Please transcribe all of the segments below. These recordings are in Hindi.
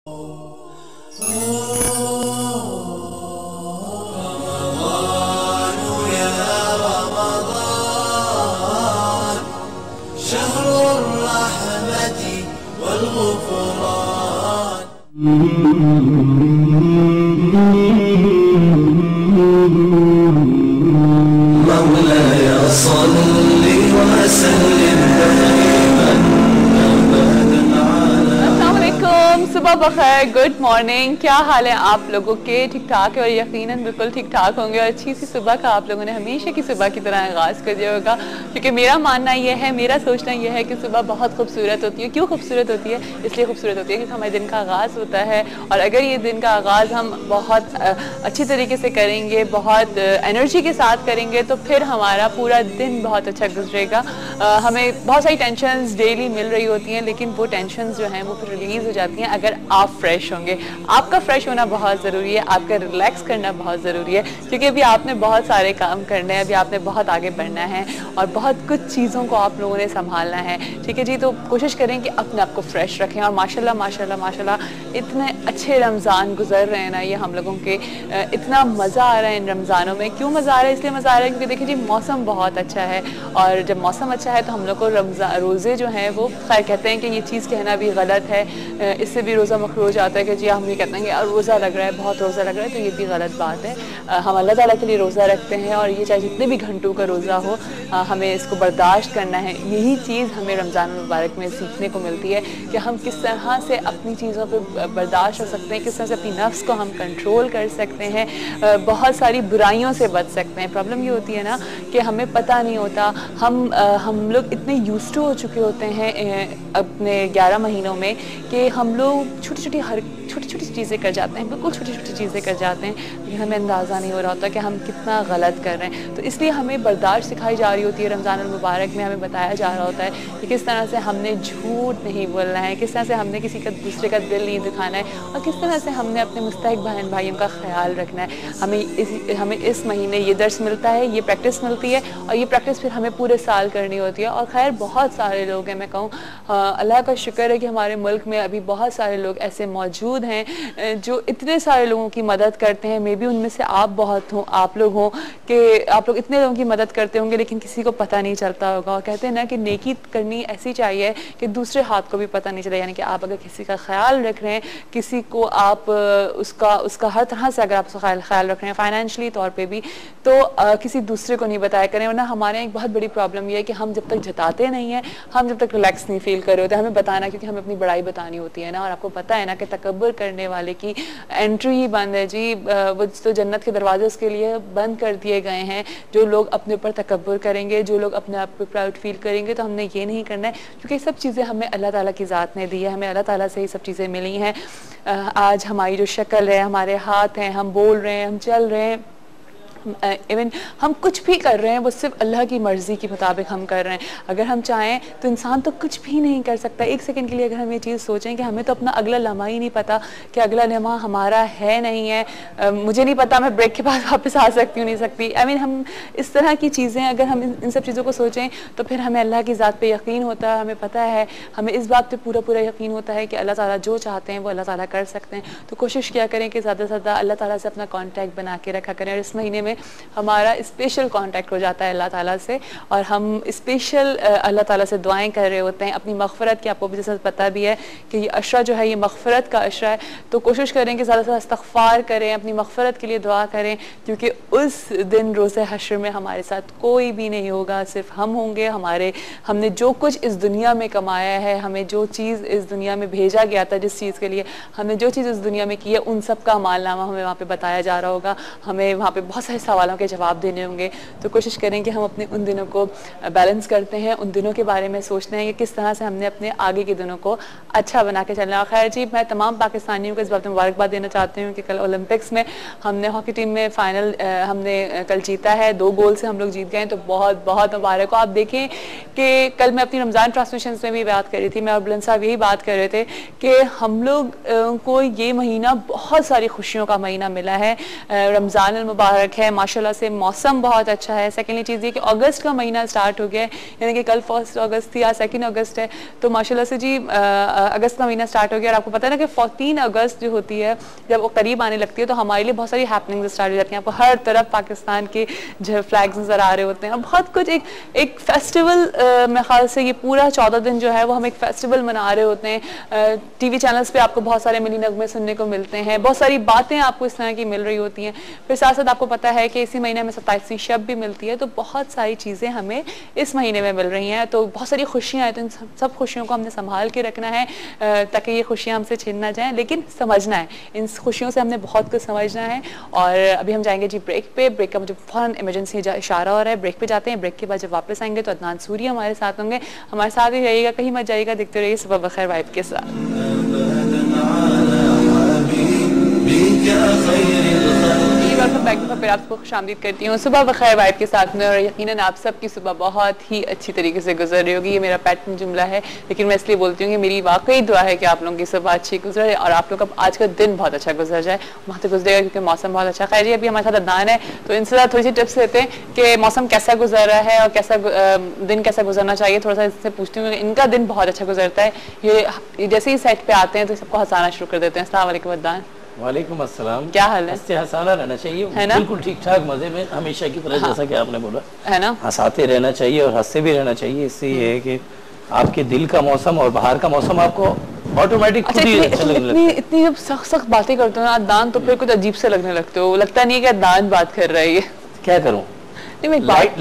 مولاي صل وسلم دائما أبدا على। अस्सलाम वालेकुम, सुबह बखैर, गुड मॉर्निंग। क्या हाल है आप लोगों के? ठीक ठाक है और यकीनन बिल्कुल ठीक ठाक होंगे और अच्छी सी सुबह का आप लोगों ने हमेशा की सुबह की तरह आगाज़ कर दिया होगा, क्योंकि मेरा मानना यह है, मेरा सोचना यह है कि सुबह बहुत खूबसूरत होती है। क्यों खूबसूरत होती है? इसलिए खूबसूरत होती है क्योंकि हमारे दिन का आगाज़ होता है और अगर ये दिन का आगाज़ हम बहुत अच्छी तरीके से करेंगे, बहुत एनर्जी के साथ करेंगे, तो फिर हमारा पूरा दिन बहुत अच्छा गुजरेगा। हमें बहुत सारी टेंशन्स डेली मिल रही होती हैं, लेकिन वो टेंशन्स जो हैं वो फिर रिलीज़ हो जाती हैं अगर आप फ्रेश होंगे। आपका फ्रेश होना बहुत ज़रूरी है, आपका रिलैक्स करना बहुत ज़रूरी है, क्योंकि अभी आपने बहुत सारे काम करने हैं, अभी आपने बहुत आगे बढ़ना है और बहुत कुछ चीज़ों को आप लोगों ने संभालना है। ठीक है जी, तो कोशिश करें कि अपने आप को फ्रेश रखें। और माशाल्लाह माशाल्लाह माशाल्लाह इतने अच्छे रमज़ान गुजर रहे हैं ना ये हम लोगों के, इतना मज़ा आ रहा है इन रमज़ानों में। क्यों मज़ा आ रहा है? इसलिए मज़ा आ रहा है क्योंकि देखिए जी मौसम बहुत अच्छा है और जब मौसम अच्छा है तो हम लोग को रोज़े जो हैं वो खैर कहते हैं कि ये चीज़ कहना भी गलत है, इससे भी रोज़ा मखरूज आता है कि जी हम ये कहते हैं कि यार रोज़ा लग रहा है, बहुत रोज़ा लग रहा है, तो ये भी गलत बात है। हम अल्लाह ताला के लिए रोज़ा रखते हैं और ये चाहे जितने भी घंटों का रोज़ा हो, हमें इसको बर्दाश्त करना है। यही चीज़ हमें रमज़ान मुबारक में सीखने को मिलती है कि हम किस तरह से अपनी चीज़ों पर बर्दाश्त कर सकते हैं, किस तरह से अपनी नफ्स को हम कंट्रोल कर सकते हैं, बहुत सारी बुराइयों से बच सकते हैं। प्रॉब्लम ये होती है ना कि हमें पता नहीं होता, हम लोग इतने यूज्ड टू हो चुके होते हैं अपने 11 महीनों में कि हम लोग छोटी छोटी चीज़ें कर जाते हैं, बिल्कुल छोटी छोटी चीज़ें कर जाते हैं, लेकिन हमें अंदाज़ा नहीं हो रहा होता कि हम कितना गलत कर रहे हैं। तो इसलिए हमें बर्दाश्त सिखाई जा रही होती है। रमज़ान मुबारक में हमें बताया जा रहा होता है कि किस तरह से हमने झूठ नहीं बोलना है, किस तरह से हमने किसी का दूसरे का दिल नहीं दुखाना है और किस तरह से हमने अपने मुस्तहिक बहन भाइयों का ख्याल रखना है। हमें इस महीने ये दर्स मिलता है, ये प्रैक्टिस मिलती है और ये प्रैक्टिस फिर हमें पूरे साल करनी होती है। और खैर बहुत सारे लोग हैं, मैं कहूँ अल्लाह का शुक्र है कि हमारे मुल्क में अभी बहुत सारे लोग ऐसे मौजूद हैं जो इतने सारे लोगों की मदद करते हैं। मे बी उनमें से आप बहुत हों, आप लोग हों कि आप लोग इतने लोगों की मदद करते होंगे लेकिन किसी को पता नहीं चलता होगा। और कहते हैं ना कि नेकी करनी ऐसी चाहिए कि दूसरे हाथ को भी पता नहीं चले, यानी कि आप अगर किसी का ख्याल रख रहे हैं, किसी को आप उसका हर तरह से अगर आप उसका ख्याल रख रहे हैं, फाइनेंशियली तौर पर भी, तो किसी दूसरे को नहीं बताया करें। वरना हमारे एक बहुत बड़ी प्रॉब्लम ये है कि हम जब तक जताते नहीं हैं, हम जब तक रिलैक्स नहीं फील कर रहे होते, हमें बताना, क्योंकि हमें अपनी बड़ाई बतानी होती है ना। और आपको पता है ना कि तकब्बुर करने वाले की एंट्री ही बंद है जी, वो तो जन्नत के दरवाजे उसके लिए बंद कर दिए गए हैं। जो लोग अपने ऊपर तकब्बुर करेंगे, जो लोग अपने आप पे प्राउड फील करेंगे, तो हमने ये नहीं करना है, क्योंकि सब चीज़ें हमें अल्लाह ताला की ज़ात ने दी है, हमें अल्लाह ताला से ही सब चीज़ें मिली हैं। आज हमारी जो शक्ल है, हमारे हाथ हैं, हम बोल रहे हैं, हम चल रहे हैं, इवन हम कुछ भी कर रहे हैं वो सिर्फ अल्लाह की मर्ज़ी के मुताबिक हम कर रहे हैं। अगर हम चाहें तो इंसान तो कुछ भी नहीं कर सकता। एक सेकंड के लिए अगर हम ये चीज़ सोचें कि हमें तो अपना अगला लम्हा ही नहीं पता कि अगला लम्हा हमारा है नहीं है, मुझे नहीं पता मैं ब्रेक के बाद वापस आ सकती हूँ नहीं सकती। आई मीन हम इस तरह की चीज़ें अगर हम इन सब चीज़ों को सोचें तो फिर हमें अल्लाह की ज़ात पे यकीन होता है, हमें पता है, हमें इस बात पे पूरा यकीन होता है कि अल्लाह ताला जो चाहते हैं वो अल्लाह ताला कर सकते हैं। तो कोशिश किया करें कि ज़्यादा से ज़्यादा अल्लाह ताला से अपना कॉन्टैक्ट बना के रखा करें। और इस महीने में हमारा स्पेशल कांटेक्ट हो जाता है अल्लाह ताला से और हम स्पेशल अल्लाह ताला से दुआएं कर रहे होते हैं अपनी मग़फ़िरत की। आपको भी जैसा पता भी है कि ये अशरा जो है ये मग़फ़िरत का अशरा है, तो कोशिश करें कि ज़्यादा से ज़्यादा इस्तग़फ़ार करें, अपनी मग़फ़िरत के लिए दुआ करें, क्योंकि उस दिन रोज़े हश्र में हमारे साथ कोई भी नहीं होगा, सिर्फ हम होंगे। हमने जो कुछ इस दुनिया में कमाया है, हमें जो चीज़ इस दुनिया में भेजा गया था, जिस चीज़ के लिए हमने जो चीज़ इस दुनिया में की है, उन सब का मालनामा हमें वहाँ पर बताया जा रहा होगा। हमें वहाँ पर बहुत सारे सवालों के जवाब देने होंगे। तो कोशिश करें कि हम अपने उन दिनों को बैलेंस करते हैं, उन दिनों के बारे में सोचते हैं कि किस तरह से हमने अपने आगे के दिनों को अच्छा बना के चलना है। खैर जी, मैं तमाम पाकिस्तानियों को इस बात में मुबारकबाद देना चाहती हूँ कि कल ओलंपिक्स में हमने हॉकी टीम में फाइनल हमने कल जीता है, 2 गोल से हम लोग जीत गए, तो बहुत बहुत मुबारक हो। आप देखें कि कल मैं अपनी रमज़ान ट्रांसमिशन में भी बात कर रही थी, मैं और बुलंद साहब यही बात कर रहे थे कि हम लोग को ये महीना बहुत सारी खुशियों का महीना मिला है। रमज़ान मुबारक है, है माशाल्लाह से, मौसम बहुत अच्छा है। सेकेंडली चीज़ ये कि अगस्त का महीना स्टार्ट हो गया है, यानी कि कल 1 अगस्त थी, आज 2 अगस्त है, तो माशाल्लाह से जी अगस्त का महीना स्टार्ट हो गया। और आपको पता है ना कि 3 अगस्त जो होती है जब वो करीब आने लगती है तो हमारे लिए बहुत सारी हैपनिंग्स स्टार्ट हो जाती हैं। आपको हर तरफ पाकिस्तान के जो फ्लैग्स नज़र आ रहे होते हैं, बहुत कुछ एक फेस्टिवल, मेरे ख्याल से ये पूरा 14 दिन जो है वो हम एक फेस्टिवल मना रहे होते हैं। टीवी चैनल्स पे आपको बहुत सारे मिली नगमे सुनने को मिलते हैं, बहुत सारी बातें आपको इस तरह की मिल रही होती हैं। फिर साथ साथ आपको पता है कि इसी महीने में 27वीं शब भी मिलती है, तो बहुत सारी चीज़ें हमें इस महीने में मिल रही हैं, तो बहुत सारी खुशियाँ हैं। तो इन सब खुशियों को हमने संभाल के रखना है ताकि ये खुशियाँ हमसे छिन ना जाएं, लेकिन समझना है, इन खुशियों से हमने बहुत कुछ समझना है। और अभी हम जाएंगे जी ब्रेक पे। ब्रेक का मुझे फ़ौरन इमरजेंसी इशारा हो रहा है, ब्रेक पे जाते हैं। ब्रेक के बाद जब वापस आएंगे तो अदनान सूरी हमारे साथ होंगे, हमारे साथ ही रहिएगा, कहीं मत जाइएगा, देखते रहिए सुबह बखैर वाइब के साथ। वेलकम बैक टू फिर आपको खुशामदीद करती हूँ सुबह बखैर वाइब के साथ में। और यकीनन आप सबकी सुबह बहुत ही अच्छी तरीके से गुजर रही होगी, ये मेरा पैटर्न जुमला है, लेकिन मैं इसलिए बोलती हूँ कि मेरी वाकई दुआ है कि आप लोगों की सुबह अच्छी गुजरे और आप लोग का आज का दिन बहुत अच्छा गुजर जाए, वहाँ तक गुजरेगा क्योंकि मौसम बहुत अच्छा। खैर जी अभी हमारे साथ अदनान है, तो इनसे साथ थोड़ी सी टिप्स लेते हैं कि मौसम कैसा गुजर रहा है और कैसा दिन कैसा गुजरना चाहिए। थोड़ा सा इससे पूछती हूँ, इनका दिन बहुत अच्छा गुजरता है, ये जैसे ही सेट पे आते हैं तो सबको हंसाना शुरू कर देते हैं। अस्सलाम वालेकुम अदनान। वालेकुम अस्सलाम। क्या हाल है? हंसते हंसाना रहना चाहिए, है ना? बिल्कुल ठीक ठाक मजे में हमेशा की तरह, जैसा कि आपने बोला, है ना, हंसाते रहना चाहिए और हंसते भी रहना चाहिए। इससे ये है कि आपके दिल का मौसम और बाहर का मौसम आपको ऑटोमेटिक खुद ही अच्छा लगने लगता है। इतनी जब सख्त बातें करते हो ना अदनान, तो फिर कुछ अजीब से लगने लगते हो, लगता नहीं है कि अदनान बात कर रहा है ये। क्या करूं? नहीं,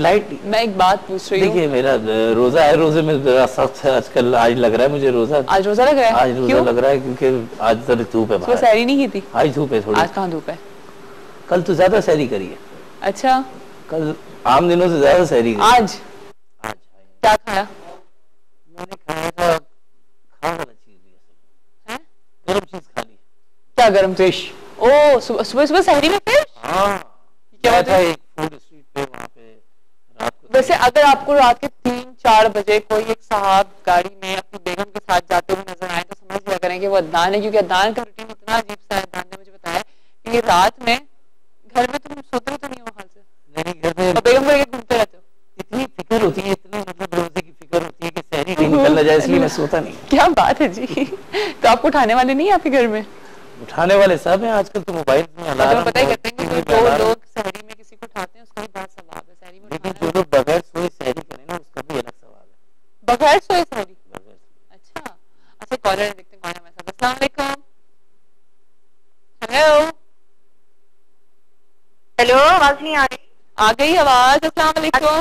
मैं एक बात पूछ रही हूँ। देखिए मेरा रोजा है, रोजे में जरा सख्त है आजकल, आज लग रहा है मुझे रोजा। आज रोजा लग रहा है? आज रोजा लग रहा है क्योंकि आज जरा धूप है, सुबह सहरी नहीं की थी? आज धूप है थोड़ी। आज कहाँ धूप है? कल तो ज्यादा सहरी करी है। अच्छा, कल आम दिनों से ज्यादा सहरी करी। आज क्या खाया? मैंने खाया था खाने वाली चीज, गरम चीज खा ली। क्या गरम? फिश। ओ सुबह सहरी में फिश? हाँ, क्या बात है? फूड स्ट्रीट पे वहाँ पे रात को। वैसे अगर आपको रात के 3-4 बजे कोई एक साहब गाड़ी में अपनी बेगम के साथ जाते हुए नजर आए तो समझ लिया करें कि वो अदनान है, क्योंकि अदनान का रूटीन इतना अजीब सा है। अदनान ने मुझे बताया कि ये रात में घर में तुम सोते तो नहीं हो हाल से, नहीं घर में और बेगम को लेकर घूमते रहते हो। इतनी फिक्र होती है, इतनी मतलब रोजे की फिक्र होती है कि सहरी नहीं निकलना जाए, इसलिए मैं सोता नहीं। क्या बात है जी। तो आपको उठाने वाले नहीं है आपके घर में? उठाने वाले सब हैं आजकल तो मोबाइल में अलार्म। पता ही करते हैं कि जो लोग सहरी में किसी को उठाते हैं उसका भी बहुत सवाब है, सहरी में लेकिन उठाना जो लोग बगैर सोए सहरी करें ना, उसका भी अलग सवाल है। बगैर सोए सहरी। बगैर सोए। अच्छा कॉलर है, देखते हैं कौन है हमारे साथ। अस्सलाम वालेकुम। हेलो हेलो, आवाज नहीं आ रही? आ गई आवाज। अस्सलाम वालेकुम।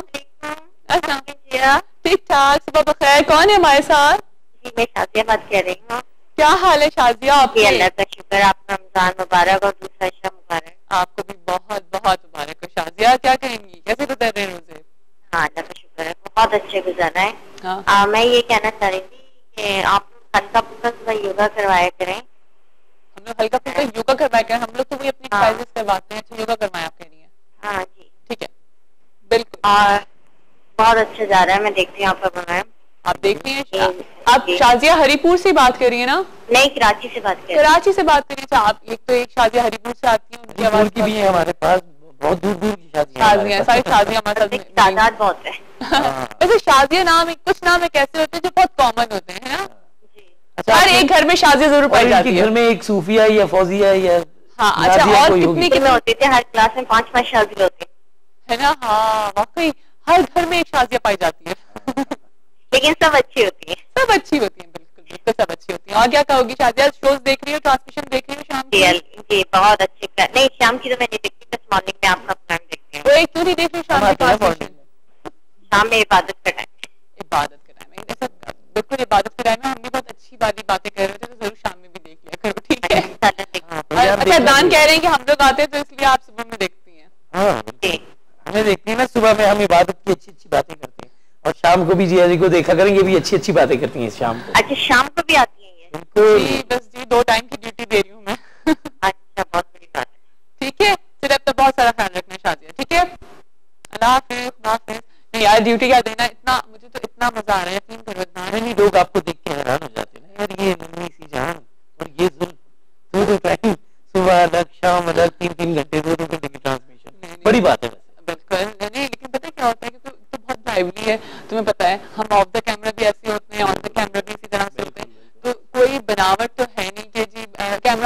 अस्सलाम, ठीक ठाक, सुबह बखैर। कौन है हमारे साथ? जी मैं शाजिया बात कर रही हूँ। क्या हाल है शाजिया जी आपके? अल्लाह का शुक्र, आपका रमजान मुबारक और दूसरा शब मुबारक। आपको भी बहुत बहुत मुबारक हो शाजिया। क्या कहेंगी, कैसे गुजर रहे हैं रोजे? हाँ अल्लाह का शुक्र है, बहुत अच्छे गुजर रहे हैं। हाँ। मैं ये कहना चाह रही थी कि आप लोग हल्का फुल्का सुबह योगा करवाया करें। हम लोग हल्का फुल्का योगा करवाया करें, हम लोग तो वही अपनी हाँ। एक्सरसाइजेस करवाते हैं। अच्छा योगा करवाया आप कह रही हैं? हाँ जी ठीक है, बिल्कुल। और बहुत अच्छा जा रहा है, मैं देखती हूँ आपका प्रोग्राम। आप देख रही हैं? आप शाजिया हरिपुर से बात कर रही है ना? नहीं, कराची से बात कर रही हूँ। कराची से बात करिए। अच्छा, आप एक तो एक शाजिया हरिपुर से आती है, उनकी दूर आवाज की भी है हमारे पास, बहुत दूर दूर की शादियां शाजिया, सारी शाजिया हमारे साथ में- तादाद बहुत है। वैसे शाजिया नाम कुछ नाम एक ऐसे होते हैं जो बहुत कॉमन होते हैं, है ना? जी अच्छा, हर एक घर में शाजिया जरूर पाई जाती है। घर में एक सूफिया या फौजिया या हाँ। अच्छा, नादिया और कोई कितनी होगी। कितने होते थे, हर क्लास में 5-5 शादी होती है ना? हाँ वाकई हर घर में एक शाजिया पाई जाती है। लेकिन सब अच्छी होती है। सब अच्छी होती है, बिल्कुल बिल्कुल सब अच्छी होती है। और क्या कहोगी शाजिया, शोज देख रही हो, ट्रांसमिशन देख रही हो शाम जी की? जी बहुत अच्छे नहीं, शाम की तो मैं नहीं देखती, बस मॉर्निंग में आपका प्रोग्राम देखती हूँ। वो एक क्यों नहीं देख रही शाम की ट्रांसमिशन? शाम में इबादत का टाइम। इबादत का टाइम है, ऐसा बिल्कुल इबादत का टाइम है। हम भी बहुत अच्छी वाली बातें कर रहे थे, तो जरूर शाम में भी देख लिया करो, ठीक है? अच्छा, दान कह रहे हैं कि हम लोग आते हैं तो इसलिए आप सुबह में देखती हैं। हाँ जी हमें देखती है ना, सुबह में हम इबादत की अच्छी अच्छी बातें करते हैं, और शाम को भी जिया जी को देखा करेंगे, भी अच्छी अच्छी बातें करती हैं शाम को। अच्छा, शाम को भी आती है ये? जी बस जी 2 टाइम की ड्यूटी दे रही हूँ मैं। अच्छा, बहुत बड़ी बात है। ठीक है, चलिए अब तो बहुत सारा ख्याल रखना है शाजिया, ठीक है? अल्लाह हाफिज़, अल्लाह हाफिज़। नहीं यार, ड्यूटी क्या देना, इतना मुझे तो इतना मजा आ रहा है, यकीन करो इतना। नहीं लोग आपको देख के हैरान हो जाते हैं यार, ये नन्ही सी जान और ये दो टाइम सुबह अलग शाम अलग, 3-3 घंटे 2-2 घंटे की ट्रांसमिशन, बड़ी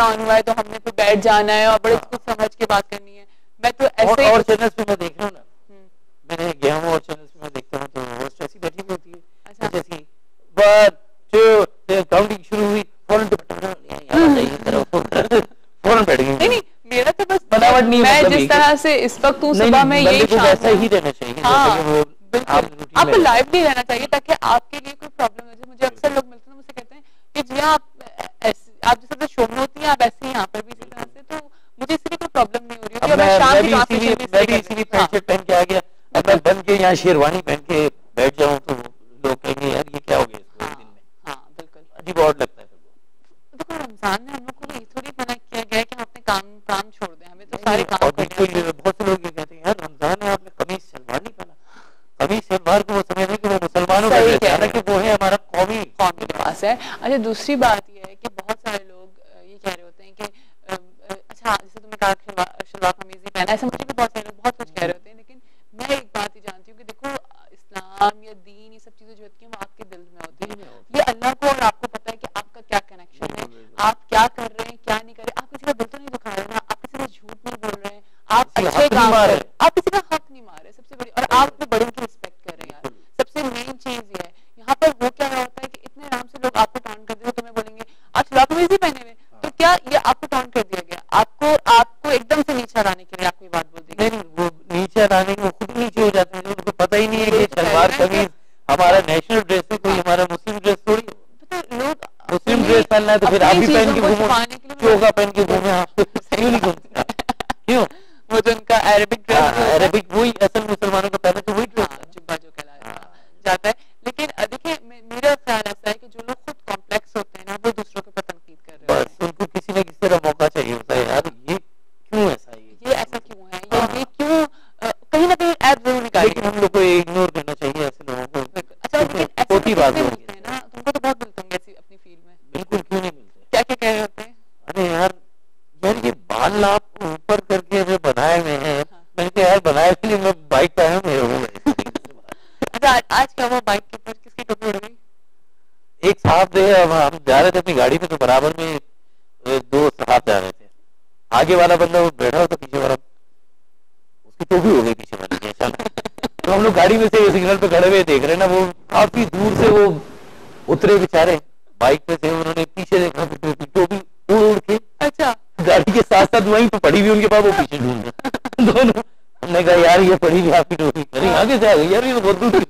परेशान हुआ है तो हमने तो बैठ जाना है और बड़े कुछ समझ के बात करनी है। मैं तो ऐसे और चैनल्स पे मैं देख रहा हूँ ना, मैंने गया हूँ और चैनल्स पे मैं देखता हूँ तो होस्ट ऐसी बैठी हुई होती है, अच्छा। जैसी 1 2 काउंटिंग शुरू हुई, फौरन फौरन बैठ गई। नहीं मेरा तो बस बनावट नहीं है, मैं मतलब जिस तरह से इस वक्त हूँ, सुबह में यही शाम ऐसा ही रहना चाहिए। हाँ, जैसे कि वो बिल्कुल आपको लाइवली रहना चाहिए ताकि आपके लिए कोई प्रॉब्लम हो जाए। मुझे अक्सर लोग मिलते हैं मुझसे कहते हैं कि जी आप जिस तरह शो में होती हैं आप ऐसे ही यहाँ पर भी इसी तरह से, तो मुझे इसलिए कोई प्रॉब्लम नहीं हो रही है। मैं शाम की ट्रांसमिशन में इसीलिए पैंट शर्ट पहन के आ गया, अब मैं बन के यहाँ शेरवानी पहन के बैठ जाऊँ तो लोग कहेंगे यार ये क्या हो गया इसको एक दिन में। हाँ बिल्कुल, अजीब और लगता है। देखो रमजान में हम लोग को ये थोड़ी मना किया गया है कि हम अपने काम छोड़ दें, हमें तो सारे काम और बिल्कुल बहुत से लोग ये कहते हैं यार रमजान में आपने कमीज सलवार नहीं पहना। कमीज सलवार को वो समझते हैं कि वो मुसलमानों का ड्रेस है, हालांकि वो है हमारा कौमी लिबास है। अच्छा दूसरी बात ये है कि बहुत सारे लोग ये कह रहे होते हैं कि अच्छा जैसे तुमने कहा शलवार कमीज नहीं पहना, ऐसा मुझे भी बहुत सारे लोग बहुत कुछ कह रहे होते हैं, लेकिन मैं एक बात ही जानती हूँ कि देखो इस्लाम या दीन ये सब चीजें जो होती हैं वो आपके दिल में होती है। ये अल्लाह को और आपको पता है कि आपका क्या कनेक्शन है, आप क्या कर रहे हैं क्या नहीं कर रहे। आप किसी का दिल तो नहीं दुखा रहे ना, आप किसी का झूठ नहीं बोल रहे हैं, आप अच्छे काम कर रहे हैं, आप किसी का हक नहीं मार रहे, सबसे बड़ी, और आप अपने बड़ों की रिस्पेक्ट कर रहे हैं यार, सबसे मेन चीज ये है। यहाँ पर वो क्या होता है कि इतने आराम से लोग आपको टॉन्ट कर देते, तुम्हें बोलेंगे आप शलवार कमीज ही पहने हुए, तो क्या ये आपको टॉन्ट कर दिया गया, आपको एकदम से नीचे लाने के लिए आपको ये बात बोल दी? नहीं, वो नीचे लाने वो खुद नीचे हो जाते हैं, उनको पता ही नहीं है कि शलवार कमीज हमारा नेशनल ड्रेस है, कोई हमारा मुस्लिम ड्रेस थोड़ी। लोग मुस्लिम ड्रेस पहनना है तो फिर आप भी पहन के घूमो, चोगा पहन के घूमे, आप क्यों नहीं घूमते? क्यों? वो तो उनका अरेबिक ड्रेस, अरेबिक वही असल मुसलमानों का पहना तो वही ड्रेस जुब्बा जो कहलाया जाता है। लेकिन देखिए मेरा ख्याल ऐसा है कि जो लोग खुद कॉम्प्लेक्स होते हैं ना वो दूसरों के ऊपर तनकीद कर रहे हैं, बस उनको किसी न किसी तरह मौका चाहिए होता है यार ये क्यों ऐसा है, ये ऐसा क्यों है, ये क्यों कहीं ना कहीं ऐप जरूर निकालेंगे। लेकिन हम लोग को इग्नोर करना चाहिए ऐसे लोगों को। अच्छा लेकिन होती बात ऐसे होगी मिलते हैं ना, तुमको तो बहुत मिलते होंगे ऐसी अपनी फील्ड में। बिल्कुल क्यों नहीं मिलते, क्या क्या कह रहे होते हैं? अरे यार ये बाल आप ऊपर करके जो बनाए हुए हैं, मैंने कहा यार बनाए भी नहीं, मैं बाइक पे आया हूँ। अच्छा आज क्या हुआ, बाइक के ऊपर किसकी टोपी उड़ गई? एक साहब थे, हम जा रहे थे अपनी गाड़ी में तो बराबर में 2 साहब जा रहे थे, आगे वाला बंदा वो बैठा होता, पीछे वाला उसकी टोपी हो गई पीछे वाले की अचानक। तो हम लोग गाड़ी में से सिग्नल पे खड़े हुए देख रहे हैं ना, वो काफी दूर से वो उतरे बेचारे, बाइक पे थे, उन्होंने पीछे देखा टोपी उड़ के, अच्छा गाड़ी के साथ साथ वहीं पे पड़ी हुई उनके पास, वो पीछे ढूंढ रहे दोनों। हमने कहा यार ये पड़ी हुई आपकी टोपी, अरे आगे से आ गई यार, ये तो बहुत दूर।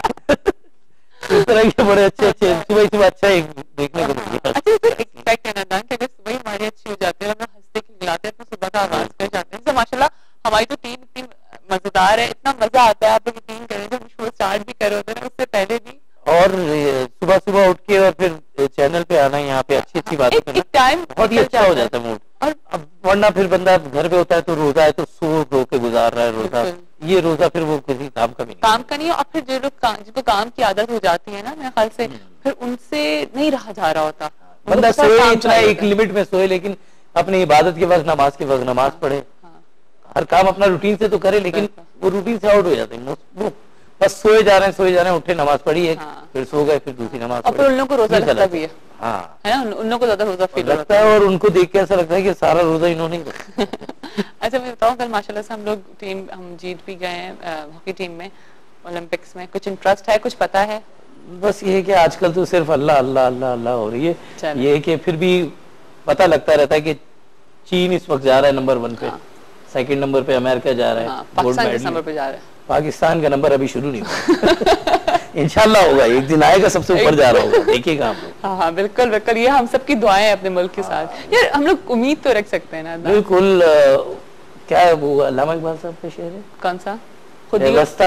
इस तरह के बड़े अच्छे सुबह अच्छा देखने को मिला। अच्छा एक्सपेक्ट करना था कि अगर सुबह हमारी अच्छी हो जाती है, हम हंसते खिलाते हैं, अपनी सुबह का आगाज कर जाते हैं। माशाल्लाह हमारी तो टीम इतनी मजेदार है, इतना मजा आता है, आप लोग यकीन करें जब शो स्टार्ट भी कर होते हैं उससे पहले भी, और सुबह सुबह उठ के और फिर चैनल पे आना, यहाँ पे अच्छी अच्छी बातें करना, टाइम बहुत ही अच्छा हो जाता है मूड। और अब वरना फिर बंदा घर पे होता है तो रोजा है तो सो रो के गुजार रहा है रोजा, ये रोजा फिर वो किसी काम का भी नहीं, काम का नहीं है। और फिर जो लोग जिनको काम की आदत हो जाती है ना, मेरे ख्याल से फिर उनसे नहीं रहा जा रहा होता, बंदा सोए इतना एक लिमिट में सोए, लेकिन अपनी इबादत के वक्त नमाज के वक्त नमाज पढ़े, हर काम अपना रूटीन से तो करे, लेकिन वो रूटीन से आउट हो जाते हैं, वो बस सोए जा रहे हैं, उठे नमाज पढ़ी है, फिर सो गए, फिर दूसरी नमाज, और फिर उन लोगों को रोजा लगता भी है, हाँ है ना, उन लोगों को ज्यादा रोजा फील लगता है, और उनको देख के ऐसा लगता है कि सारा रोजा इन्होंने ही रखा। अच्छा मैं बताऊं, कल माशाल्लाह से हम लोग टीम हम जीत भी गए हैं हॉकी टीम में, ओलंपिक्स में। कुछ इंटरेस्ट है, कुछ पता है? बस ये है कि आजकल तो सिर्फ अल्लाह अल्लाह अल्लाह अल्लाह हो रही है, ये है कि फिर भी पता लगता रहता है कि चीन इस वक्त जा रहा है नंबर 1 पे, सेकंड नंबर पे अमेरिका जा रहा है, पाकिस्तान किस नंबर पे जा रहा है? पाकिस्तान का नंबर अभी शुरू नहीं हुआ। इंशाल्लाह होगा, एक दिन आएगा, सबसे ऊपर जा रहा होगा, देखिएगा आप लोग। हाँ हाँ बिल्कुल बिल्कुल, ये हम सबकी दुआएं हैं अपने मुल्क के साथ। यार हम लोग उम्मीद तो रख सकते हैं ना। बिल्कुल, क्या है वो अल्लामा इकबाल साहब का शेर है, कौन सा? खुद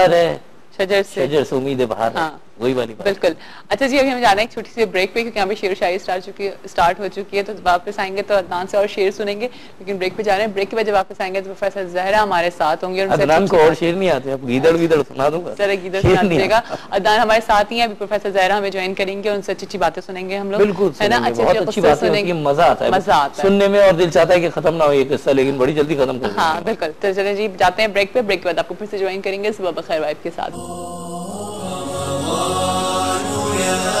शजर से उम्मीद बाहर, हाँ, वही वाली बात। बिल्कुल। अच्छा जी, अभी हम जा रहे हैं एक छोटी सी ब्रेक पे, क्योंकि यहाँ पे शेर व शायरी स्टार्ट हो चुकी है, तो वापस आएंगे तो अदनान से और शेर सुनेंगे, लेकिन ब्रेक पे जा रहे हैं। ब्रेक के बाद जब वापस आएंगे तो प्रोफेसर जहरा हमारे साथ होंगे। अदनान को और शेर नहीं आते, अब गीदड़ सुना दूंगा, जरा गीदड़ सुना दीजिएगा। अदनान हमारे साथ ही है, अभी प्रोफेसर जहरा हमें ज्वाइन करेंगे, उनसे अच्छी अच्छी बातें सुनेंगे हम लोग, बिल्कुल है ना, अच्छी बात सुनेंगे, मजा आता है सुनने में, और दिल चाहता है कि खत्म ना हो ये किस्सा, लेकिन बड़ी जल्दी खत्म कर। हाँ बिल्कुल, तो चले जी जाते हैं ब्रेक पे, ब्रेक के बाद आपको फिर से ज्वाइन करेंगे सुबह बखैर वाइब के साथ।